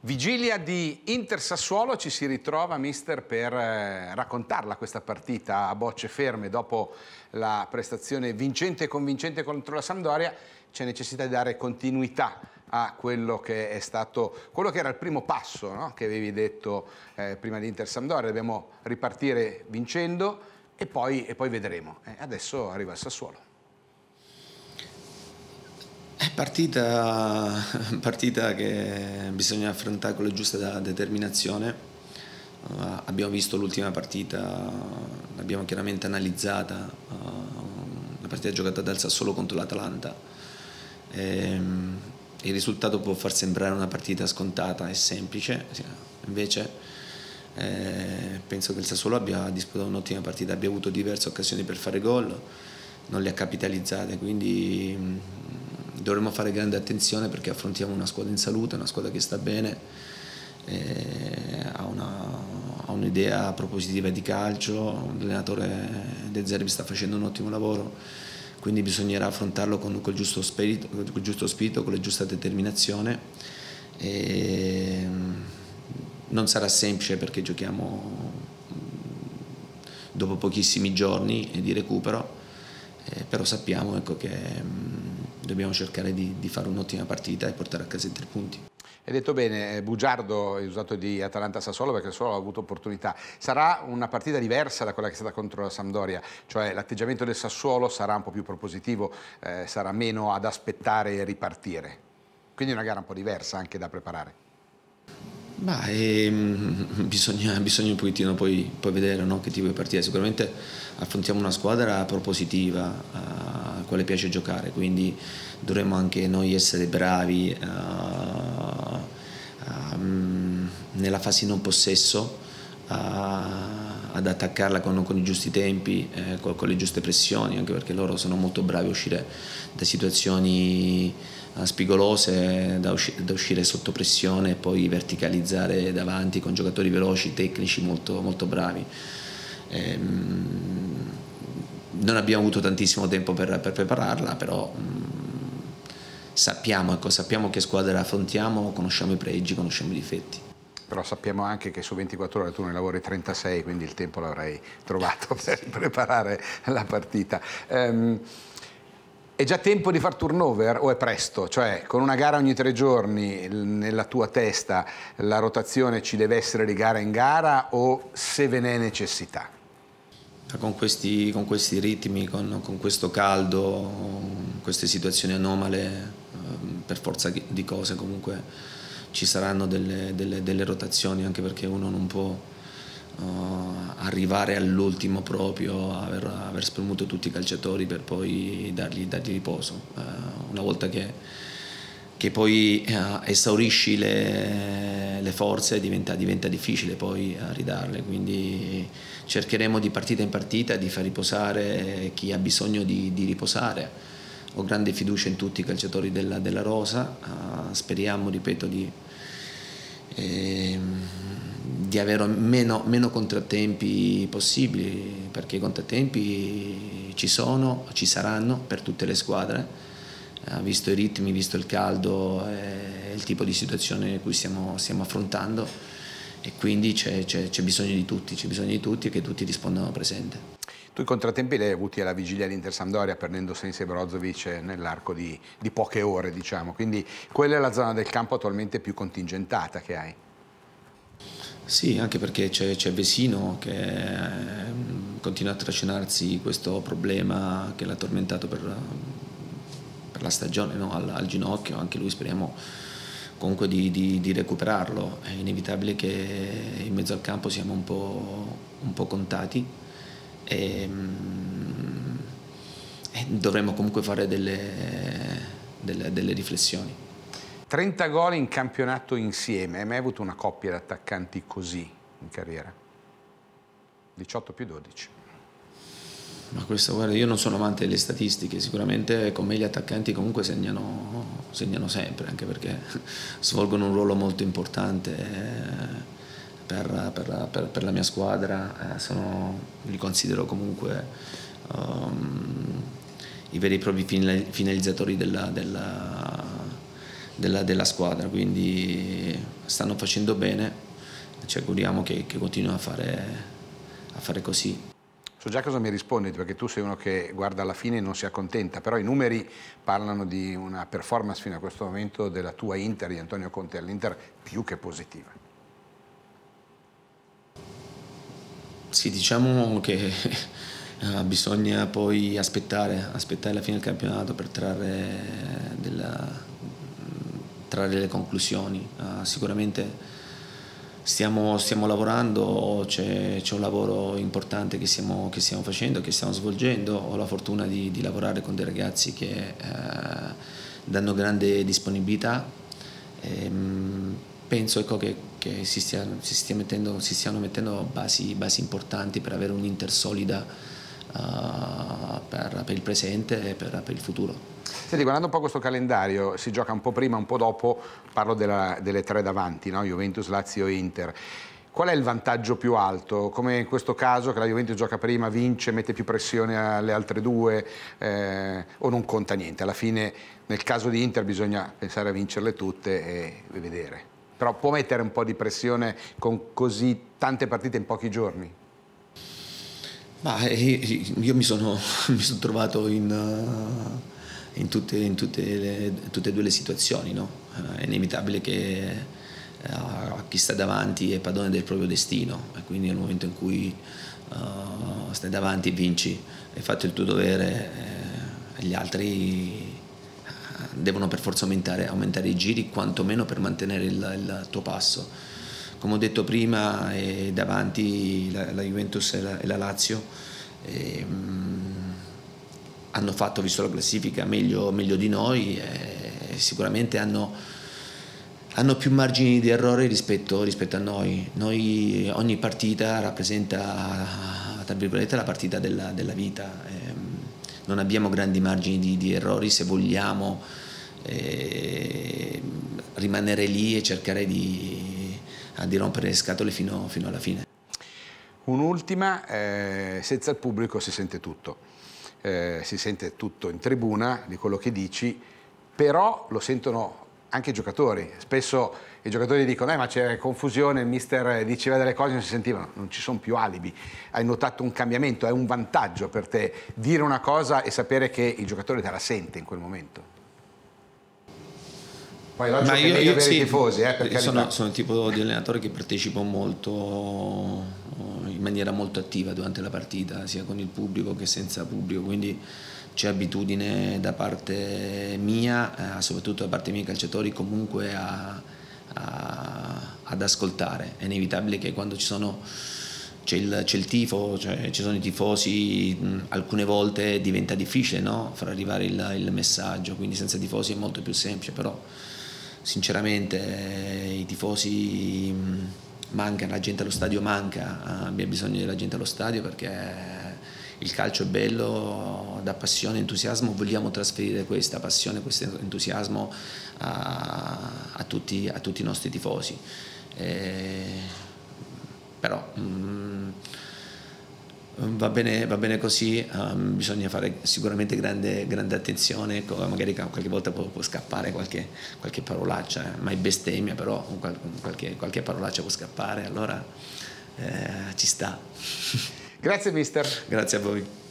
Vigilia di Inter-Sassuolo, ci si ritrova, mister, per raccontarla questa partita a bocce ferme dopo la prestazione vincente e convincente contro la Sampdoria. C'è necessità di dare continuità a quello che è stato, quello che era il primo passo, no? Che avevi detto prima di Inter-Sampdoria. Dobbiamo ripartire vincendo e poi vedremo. Adesso arriva il Sassuolo. È partita che bisogna affrontare con la giusta determinazione. Abbiamo visto l'ultima partita, l'abbiamo chiaramente analizzata, la partita giocata dal Sassuolo contro l'Atalanta. Il risultato può far sembrare una partita scontata e semplice, invece penso che il Sassuolo abbia disputato un'ottima partita, abbia avuto diverse occasioni per fare gol, non le ha capitalizzate, quindi dovremmo fare grande attenzione perché affrontiamo una squadra in salute, una squadra che sta bene, ha un'idea propositiva di calcio, l'allenatore De Zerbi sta facendo un ottimo lavoro, quindi bisognerà affrontarlo con il giusto spirito, con la giusta determinazione. Non sarà semplice perché giochiamo dopo pochissimi giorni di recupero, però sappiamo, ecco, che dobbiamo cercare di fare un'ottima partita e portare a casa i 3 punti. Hai detto bene, bugiardo, hai usato di Atalanta-Sassuolo perché il Sassuolo ha avuto opportunità. Sarà una partita diversa da quella che è stata contro la Sampdoria, cioè l'atteggiamento del Sassuolo sarà un po' più propositivo, sarà meno ad aspettare e ripartire. Quindi è una gara un po' diversa anche da preparare. Bisogna un pochettino poi vedere, no, che tipo di partita. Sicuramente affrontiamo una squadra propositiva, a quale piace giocare, quindi dovremmo anche noi essere bravi nella fase non possesso ad attaccarla con i giusti tempi, con le giuste pressioni, anche perché loro sono molto bravi a uscire da situazioni spigolose, da uscire sotto pressione e poi verticalizzare davanti con giocatori veloci, tecnici, molto bravi. Non abbiamo avuto tantissimo tempo per prepararla, però sappiamo che squadra affrontiamo, conosciamo i pregi, conosciamo i difetti. Però sappiamo anche che su 24 ore tu ne lavori 36, quindi il tempo l'avrai trovato per preparare la partita. È già tempo di far turnover o è presto? Cioè, con una gara ogni 3 giorni, nella tua testa la rotazione ci deve essere di gara in gara o se ve n'è necessità? Con questi ritmi, con questo caldo, queste situazioni anomale, per forza di cose comunque ci saranno delle rotazioni, anche perché uno non può arrivare all'ultimo proprio, aver spremuto tutti i calciatori per poi dargli riposo. Una volta che poi esaurisci le forze diventa difficile poi ridarle, quindi cercheremo di partita in partita di far riposare chi ha bisogno di riposare. Ho grande fiducia in tutti i calciatori della rosa, speriamo, ripeto, di avere meno contrattempi possibili, perché i contrattempi ci saranno per tutte le squadre, visto i ritmi, visto il caldo e il tipo di situazione in cui stiamo affrontando, e quindi c'è bisogno di tutti, e che tutti rispondano presente. Tu i contrattempi li hai avuti alla vigilia di Inter-Sampdoria, perdendo Sensi e Brozovic nell'arco di poche ore, diciamo. Quindi quella è la zona del campo attualmente più contingentata che hai. Sì, anche perché c'è Vesino che continua a trascinarsi questo problema che l'ha tormentato per la stagione, no? al ginocchio, anche lui speriamo comunque di recuperarlo. È inevitabile che in mezzo al campo siamo un po' contati. E dovremmo comunque fare delle riflessioni. 30 gol in campionato insieme, hai mai avuto una coppia di attaccanti così in carriera? 18 più 12. Ma questo, guarda, io non sono amante delle statistiche, sicuramente con me gli attaccanti comunque segnano sempre, anche perché svolgono un ruolo molto importante per la mia squadra, li considero comunque i veri e propri finalizzatori della squadra, quindi stanno facendo bene, ci auguriamo che continuino a fare così. So già cosa mi rispondi, perché tu sei uno che guarda alla fine e non si accontenta, però i numeri parlano di una performance fino a questo momento della tua Inter, di Antonio Conte all'Inter, più che positiva. Sì, diciamo che bisogna poi aspettare la fine del campionato per trarre le conclusioni. Sicuramente stiamo lavorando, c'è un lavoro importante che stiamo facendo, che stiamo svolgendo. Ho la fortuna di lavorare con dei ragazzi che danno grande disponibilità. Penso, ecco, che si stiano mettendo basi importanti per avere un'Inter solida per il presente e per il futuro. Senti, guardando un po' questo calendario, si gioca un po' prima, un po' dopo, parlo delle tre davanti, no? Juventus, Lazio e Inter. Qual è il vantaggio più alto? Come in questo caso, che la Juventus gioca prima, vince, mette più pressione alle altre due, o non conta niente? Alla fine, nel caso di Inter, bisogna pensare a vincerle tutte e vedere. Però può mettere un po' di pressione con così tante partite in pochi giorni? Ma io mi sono trovato in tutte e due le situazioni, no? È inevitabile che chi sta davanti è padrone del proprio destino, e quindi nel momento in cui stai davanti e vinci, hai fatto il tuo dovere, gli altri devono per forza aumentare i giri, quantomeno per mantenere il tuo passo. Come ho detto prima, davanti la Juventus e la Lazio hanno fatto, visto la classifica, meglio di noi, e sicuramente hanno più margini di errore rispetto a noi. Ogni partita rappresenta, tra virgolette, la partita della vita. Non abbiamo grandi margini di errori se vogliamo rimanere lì e cercare di rompere le scatole fino alla fine. Un'ultima, senza il pubblico si sente tutto in tribuna di quello che dici, però lo sentono anche i giocatori. Spesso i giocatori dicono ma c'è confusione, il mister diceva delle cose, non si sentivano. Non ci sono più alibi. Hai notato un cambiamento, è un vantaggio per te dire una cosa e sapere che il giocatore te la sente in quel momento. Poi logico che è meglio avere i tifosi, per carità. Sono il tipo di allenatore che partecipa molto, in maniera molto attiva durante la partita, sia con il pubblico che senza pubblico, quindi c'è abitudine da parte mia, soprattutto da parte dei miei calciatori, comunque ad ascoltare. È inevitabile che quando c'è il tifo, cioè ci sono i tifosi, alcune volte diventa difficile, no? Far arrivare il messaggio, quindi senza tifosi è molto più semplice, però sinceramente i tifosi mancano, la gente allo stadio manca, abbiamo bisogno della gente allo stadio perché il calcio è bello, dà passione, entusiasmo, vogliamo trasferire questa passione, questo entusiasmo a tutti i nostri tifosi. Però va bene così, bisogna fare sicuramente grande attenzione, magari qualche volta può scappare qualche parolaccia, mai bestemmia, però qualche parolaccia può scappare, allora ci sta. Grazie mister. Grazie a voi.